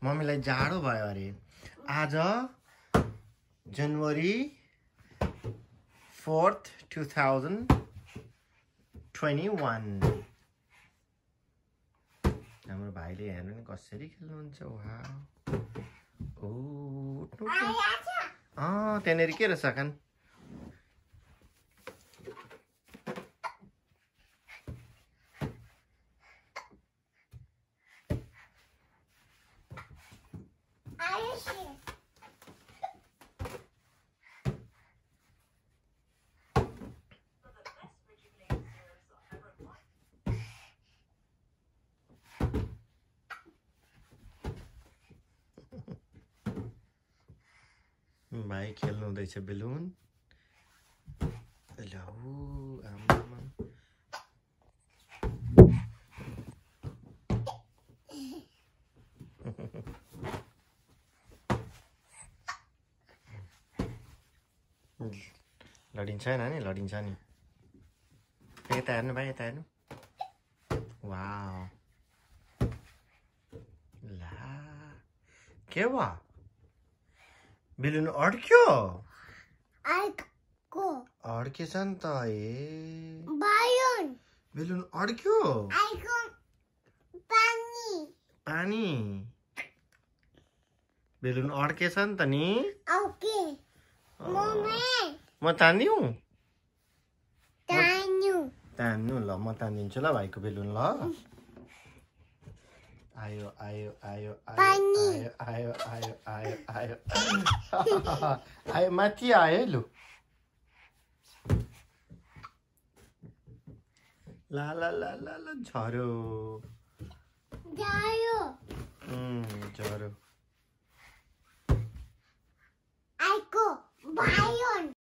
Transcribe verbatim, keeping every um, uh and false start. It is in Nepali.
मम्मीलाई जाडो भयो अरे आज January fourth two thousand twenty one हाम्रो भाइले हेर्नु नि कसरी खेल्नुहुन्छ वाउ ओ अँ त्यहाँनिर के रहेछ कान भाइ खेल्नु हुँदैछ बेलुन ल आमा लडिन्छ नानी लडिन्छ नि यता हेर्नु भाइ यता हेर्नु वाउ ला के भयो बेलुन अड्क्यो अड्क्यो अड्केछ नि त ए बलुन बेलुन अड्क्यो अड्क्यो पानी पानी बेलुन अड्केछ नि त नि ओके मम्मी म तान्दिउ तान्नु तान्नु ल म तानिदिन्छु ल भाइको बेलुन ल आयो आयो आयो पानी आयो आयो आयो आयो आयो आयो माथि आयो लु ला ला ला ला ला झर्यो जायो उम्